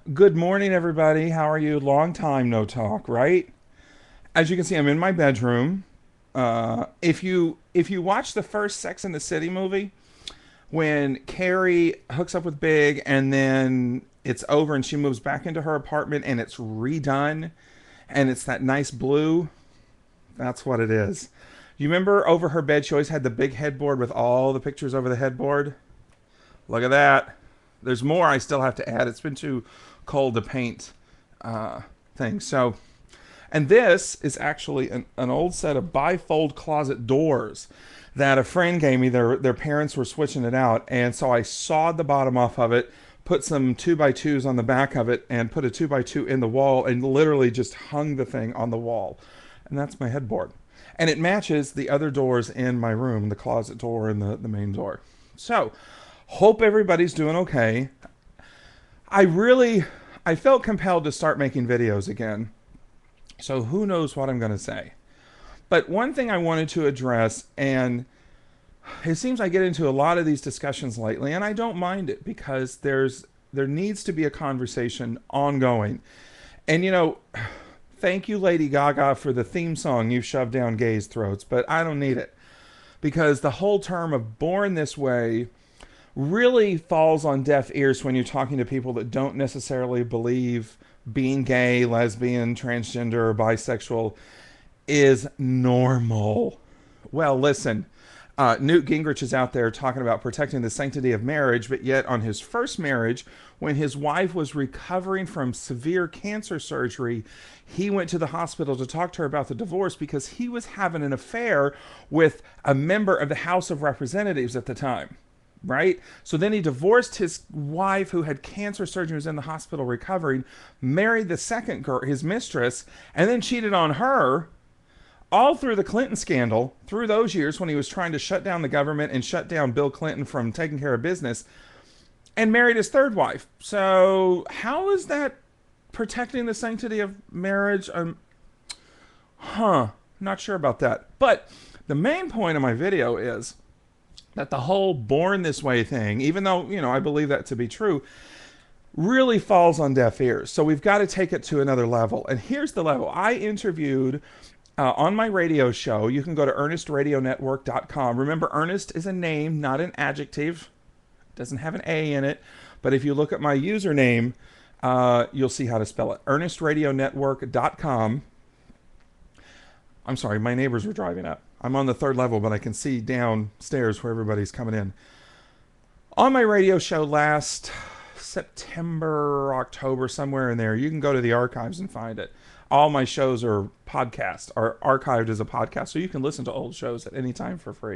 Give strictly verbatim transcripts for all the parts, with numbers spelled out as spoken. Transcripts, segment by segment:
Good morning, everybody. How are you? Long time no talk, right? As you can see, I'm in my bedroom. Uh, if you if you watch the first Sex and the City movie, when Carrie hooks up with Big and then it's over and she moves back into her apartment and it's redone and it's that nice blue, that's what it is. You remember over her bed, she always had the big headboard with all the pictures over the headboard? Look at that. There's more I still have to add. It's been too cold to paint uh, things. So, and this is actually an, an old set of bifold closet doors that a friend gave me. Their their parents were switching it out, and so I sawed the bottom off of it, put some two by twos on the back of it, and put a two by two in the wall, and literally just hung the thing on the wall, and that's my headboard. And it matches the other doors in my room, the closet door and the, the main door. So, hope everybody's doing okay. I really, I felt compelled to start making videos again. So who knows what I'm going to say. But one thing I wanted to address, and it seems I get into a lot of these discussions lately, and I don't mind it because there's there needs to be a conversation ongoing. And you know, thank you, Lady Gaga, for the theme song you've shoved down gays' throats, but I don't need it. Because the whole term of born this way really falls on deaf ears when you're talking to people that don't necessarily believe being gay, lesbian, transgender, or bisexual is normal. Well, listen, uh, Newt Gingrich is out there talking about protecting the sanctity of marriage, but yet on his first marriage, when his wife was recovering from severe cancer surgery, he went to the hospital to talk to her about the divorce because he was having an affair with a member of the House of Representatives at the time. Right? So then he divorced his wife who had cancer surgery, was in the hospital recovering, married the second girl, his mistress, and then cheated on her all through the Clinton scandal, through those years when he was trying to shut down the government and shut down Bill Clinton from taking care of business, and married his third wife. So how is that protecting the sanctity of marriage? Um, huh, not sure about that. But the main point of my video is that the whole born this way thing, even though, you know, I believe that to be true, really falls on deaf ears. So we've got to take it to another level. And here's the level. I interviewed uh, on my radio show. You can go to ernest radio network dot com. Remember, Ernest is a name, not an adjective. It doesn't have an A in it. But if you look at my username, uh, you'll see how to spell it. ernest radio network dot com. I'm sorry, my neighbors were driving up. I'm on the third level, but I can see downstairs where everybody's coming in. On my radio show last September, October, somewhere in there, you can go to the archives and find it. All my shows are podcast, are archived as a podcast, so you can listen to old shows at any time for free.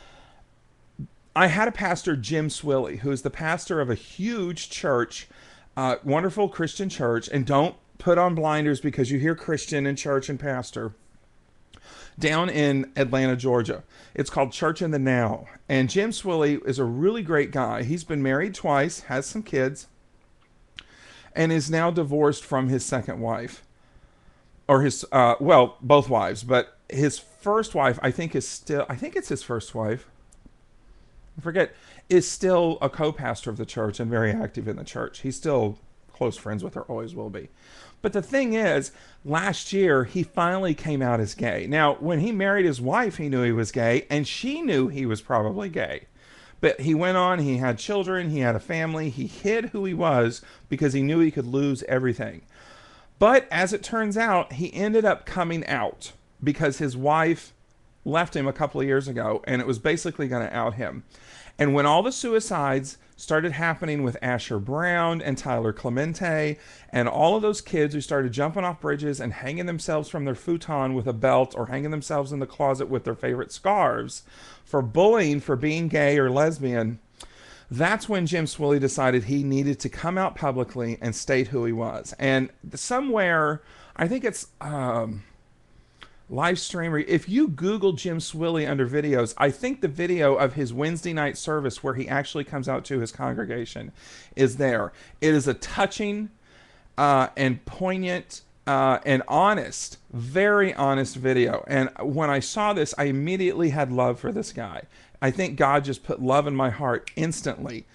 I had a pastor, Jim Swilley, who is the pastor of a huge church, uh, wonderful Christian church, and don't put on blinders because you hear Christian and church and pastor, down in Atlanta, Georgia. It's called Church in the Now. And Jim Swilley is a really great guy. He's been married twice, has some kids, and is now divorced from his second wife. Or his, uh, well, both wives. But his first wife, I think is still, I think it's his first wife. I forget, is still a co-pastor of the church and very active in the church. He's still close friends with her, always will be. But the thing is, last year, he finally came out as gay. Now, when he married his wife, he knew he was gay, and she knew he was probably gay. But he went on, he had children, he had a family, he hid who he was because he knew he could lose everything. But as it turns out, he ended up coming out because his wife left him a couple of years ago, and it was basically going to out him. And when all the suicides started happening with Asher Brown and Tyler Clemente and all of those kids who started jumping off bridges and hanging themselves from their futon with a belt or hanging themselves in the closet with their favorite scarves for bullying for being gay or lesbian, that's when Jim Swilley decided he needed to come out publicly and state who he was. And somewhere, I think it's um, live streamer. If you Google Jim Swilley under videos, I think the video of his Wednesday night service where he actually comes out to his congregation is there. It is a touching uh, and poignant uh, and honest, very honest video. And when I saw this, I immediately had love for this guy. I think God just put love in my heart instantly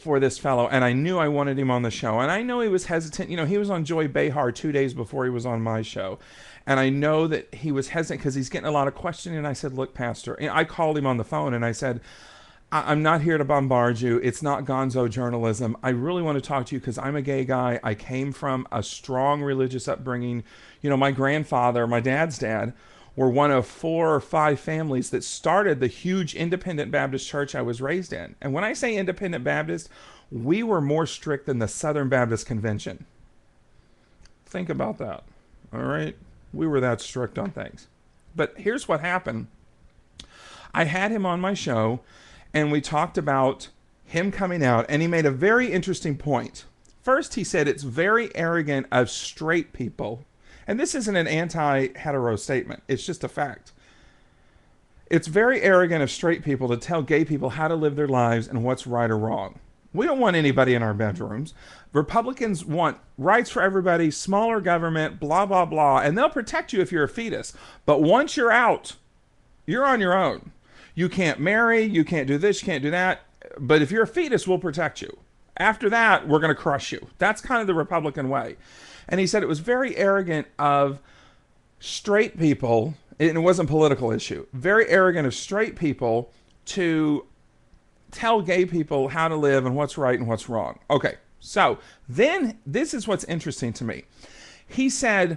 for this fellow, and I knew I wanted him on the show. And I know he was hesitant. You know, he was on Joy Behar two days before he was on my show. And I know that he was hesitant because he's getting a lot of questioning. And I said, look, Pastor, and I called him on the phone and I said, I- I'm not here to bombard you. It's not gonzo journalism. I really want to talk to you because I'm a gay guy. I came from a strong religious upbringing. You know, my grandfather, my dad's dad, were one of four or five families that started the huge independent Baptist church I was raised in. And when I say independent Baptist, we were more strict than the Southern Baptist Convention. Think about that. All right? We were that strict on things. But here's what happened. I had him on my show, and we talked about him coming out, and he made a very interesting point. First, he said it's very arrogant of straight people. And this isn't an anti-hetero statement. It's just a fact. It's very arrogant of straight people to tell gay people how to live their lives and what's right or wrong. We don't want anybody in our bedrooms. Republicans want rights for everybody, smaller government, blah, blah, blah. And they'll protect you if you're a fetus. But once you're out, you're on your own. You can't marry, you can't do this, you can't do that. But if you're a fetus, we'll protect you. After that, we're going to crush you. That's kind of the Republican way. And he said it was very arrogant of straight people, and it wasn't a political issue, very arrogant of straight people to tell gay people how to live and what's right and what's wrong. Okay, so then this is what's interesting to me. He said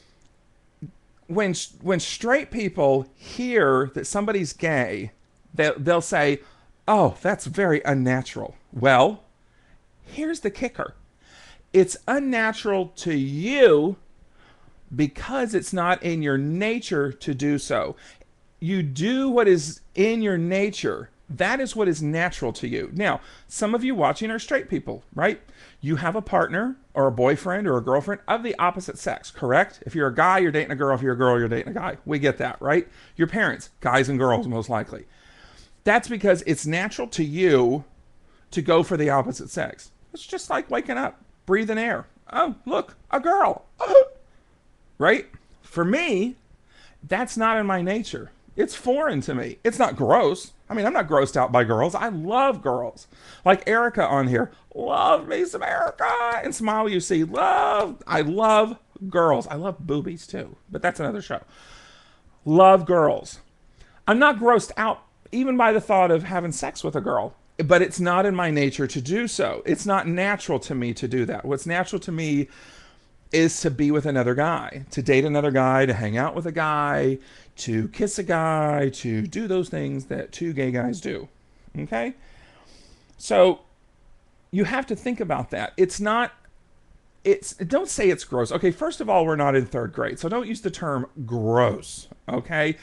when when straight people hear that somebody's gay, they'll, they'll say, oh, that's very unnatural. Well, here's the kicker. It's unnatural to you because it's not in your nature to do so. You do what is in your nature. That is what is natural to you. Now, some of you watching are straight people, right? You have a partner or a boyfriend or a girlfriend of the opposite sex, correct? If you're a guy, you're dating a girl. If you're a girl, you're dating a guy. We get that, right? Your parents, guys and girls, most likely. That's because it's natural to you to go for the opposite sex. It's just like waking up, breathing air. Oh, look, a girl. Right? For me, that's not in my nature. It's foreign to me. It's not gross. I mean, I'm not grossed out by girls. I love girls. Like Erica on here. Love me some Erica. And Smile You See. Love. I love girls. I love boobies too. But that's another show. Love girls. I'm not grossed out even by the thought of having sex with a girl. But it's not in my nature to do so. It's not natural to me to do that. What's natural to me is to be with another guy, to date another guy, to hang out with a guy, to kiss a guy, to do those things that two gay guys do. Okay? So you have to think about that. It's not, it's, don't say it's gross. Okay, first of all, we're not in third grade, so don't use the term gross. Okay?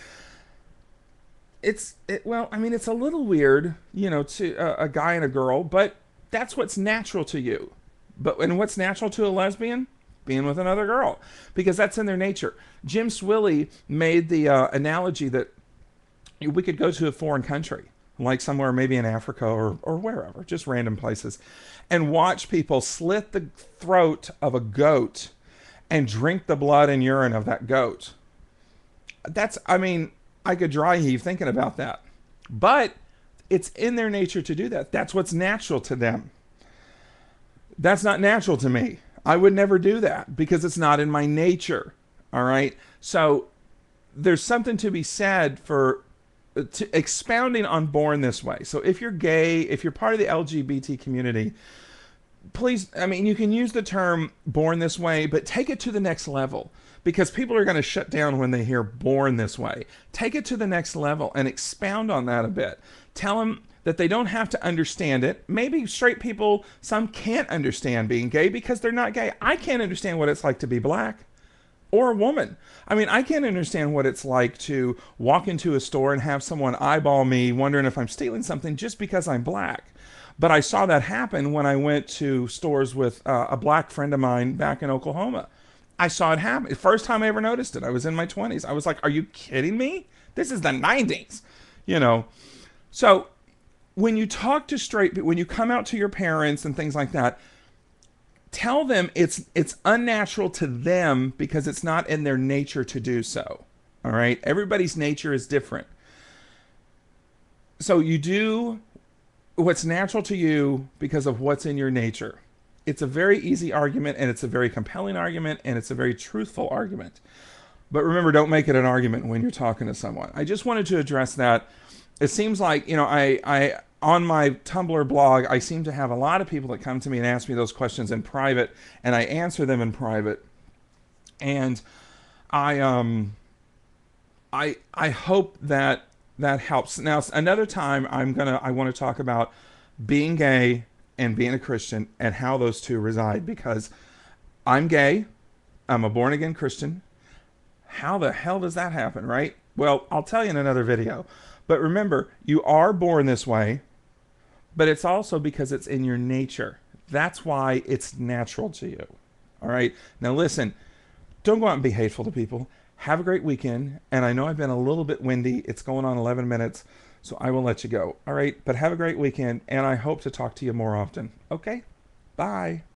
It's, it, well, I mean, it's a little weird, you know, to uh, a guy and a girl, but that's what's natural to you. But, and what's natural to a lesbian? Being with another girl, because that's in their nature. Jim Swilly made the uh, analogy that we could go to a foreign country, like somewhere maybe in Africa or, or wherever, just random places, and watch people slit the throat of a goat and drink the blood and urine of that goat. That's, I mean, I could dry heave thinking about that. But it's in their nature to do that. That's what's natural to them. That's not natural to me. I would never do that because it's not in my nature. All right. So there's something to be said for to expounding on Born This Way. So if you're gay, if you're part of the L G B T community, please, I mean, you can use the term Born This Way, but take it to the next level because people are going to shut down when they hear Born This Way. Take it to the next level and expound on that a bit. Tell them that they don't have to understand it. Maybe straight people, some can't understand being gay because they're not gay. I can't understand what it's like to be black or a woman. I mean, I can't understand what it's like to walk into a store and have someone eyeball me wondering if I'm stealing something just because I'm black. But I saw that happen when I went to stores with uh, a black friend of mine back in Oklahoma. I saw it happen. The first time I ever noticed it, I was in my twenties. I was like, are you kidding me? This is the nineties, you know? So when you talk to straight people, when you come out to your parents and things like that, tell them it's it's unnatural to them because it's not in their nature to do so. All right? Everybody's nature is different. So you do what's natural to you because of what's in your nature. It's a very easy argument, and it's a very compelling argument, and it's a very truthful argument. But remember, don't make it an argument when you're talking to someone. I just wanted to address that. It seems like, you know, I, I on my Tumblr blog, I seem to have a lot of people that come to me and ask me those questions in private, and I answer them in private. And I um I I hope that that helps. Now, another time I'm gonna I want to talk about being gay and being a Christian and how those two reside, because I'm gay, I'm a born again Christian. How the hell does that happen, right? Well, I'll tell you in another video. But remember, you are born this way, but it's also because it's in your nature. That's why it's natural to you. All right? Now listen, don't go out and be hateful to people. Have a great weekend. And I know I've been a little bit windy. It's going on eleven minutes, so I will let you go. All right? But have a great weekend, and I hope to talk to you more often. Okay? Bye.